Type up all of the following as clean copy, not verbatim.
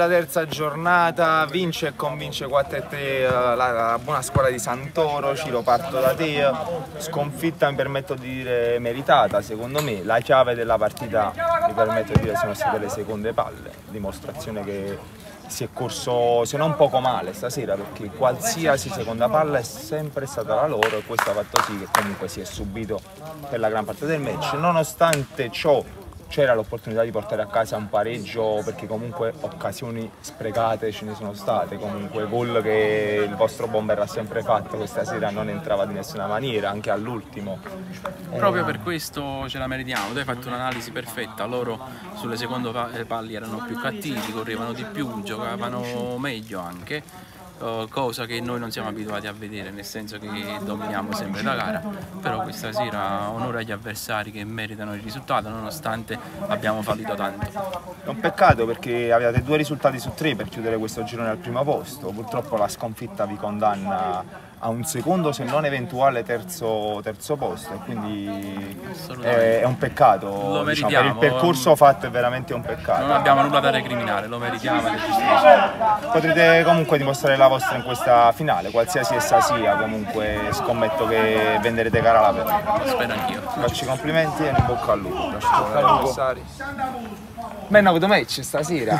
la terza giornata, vince e convince 4-3 la buona squadra di Santoro. Ciro, parto da te, sconfitta mi permetto di dire meritata, secondo me. La chiave della partita, mi permetto di dire, sono state le seconde palle, dimostrazione che si è corso se non poco male stasera, perché qualsiasi seconda palla è sempre stata la loro e questo ha fatto sì che comunque si è subito per la gran parte del match. Nonostante ciò c'era l'opportunità di portare a casa un pareggio, perché comunque occasioni sprecate ce ne sono state, comunque gol che il vostro bomber ha sempre fatto, questa sera non entrava di nessuna maniera, anche all'ultimo. Proprio per questo ce la meritiamo. Tu hai fatto un'analisi perfetta, loro sulle seconde palle erano più cattivi, correvano di più, giocavano meglio anche. Cosa che noi non siamo abituati a vedere, nel senso che dominiamo sempre la gara, però questa sera onore agli avversari che meritano il risultato nonostante abbiamo fallito tanto. È un peccato perché avevate 2 risultati su 3 per chiudere questo girone al primo posto, purtroppo la sconfitta vi condanna a un secondo se non eventuale terzo posto e quindi è un peccato, lo diciamo, per il percorso fatto è veramente un peccato. Non abbiamo nulla da recriminare, lo meritiamo ed è giustissimo. Potrete comunque dimostrare la vostra in questa finale, qualsiasi essa sia, comunque scommetto che venderete gara alla pelle. Spero anch'io. Faccio i complimenti e in bocca al lupo. Beh, no, questo match stasera,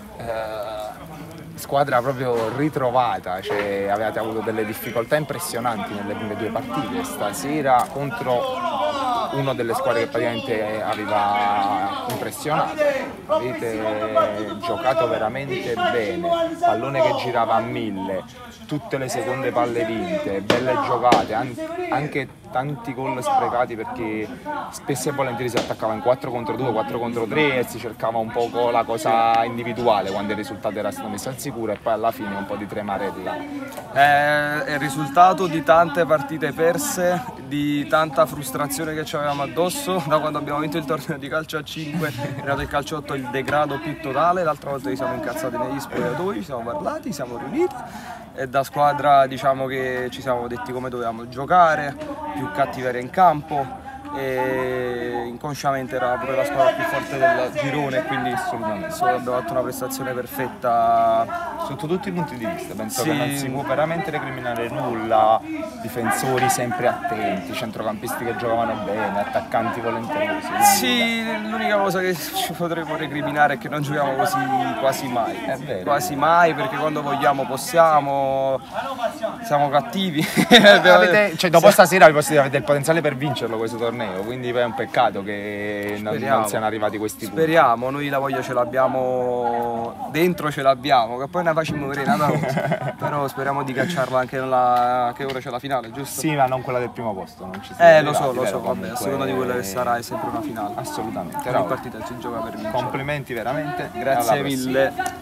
squadra proprio ritrovata, cioè avevate avuto delle difficoltà impressionanti nelle prime 2 partite, stasera contro una delle squadre che praticamente aveva impressionato, avete giocato veramente bene, pallone che girava a 1000, tutte le seconde palle vinte, belle giocate, anche tanti gol sprecati perché spesso e volentieri si attaccava in 4 contro 2, 4 contro 3 e si cercava un po' la cosa individuale quando il risultato era stato messo al sicuro e poi alla fine un po' di tremarella. È il risultato di tante partite perse, di tanta frustrazione che ci avevamo addosso. Da quando abbiamo vinto il torneo di calcio a 5 è arrivato il calcio a 8, il degrado più totale. L'altra volta ci siamo incazzati negli spogliatoi, ci siamo parlati, siamo riuniti e da squadra diciamo che ci siamo detti come dovevamo giocare, più cattiveria in campo e inconsciamente era pure la squadra più forte del girone, quindi assolutamente abbiamo fatto una prestazione perfetta sotto tutti i punti di vista. Penso che non si può veramente recriminare nulla, difensori sempre attenti, centrocampisti che giocavano bene, attaccanti volenterosi. Sì, l'unica cosa che ci potremmo recriminare è che non giochiamo così quasi mai. È vero. Quasi mai, perché quando vogliamo possiamo, siamo cattivi. Dopo stasera avete il potenziale per vincerlo questo torneo, quindi è un peccato che non siano arrivati questi punti. Speriamo, noi la voglia ce l'abbiamo dentro, ce l'abbiamo, che poi ne facciamo vedere una cosa. Però speriamo di cacciarla anche che ora c'è la finale, giusto? Sì, ma non quella del primo posto, non ci lo so, vabbè, a seconda di quella che sarà è sempre una finale. Assolutamente. Ogni partita si gioca per vincere. Complimenti veramente. Grazie mille.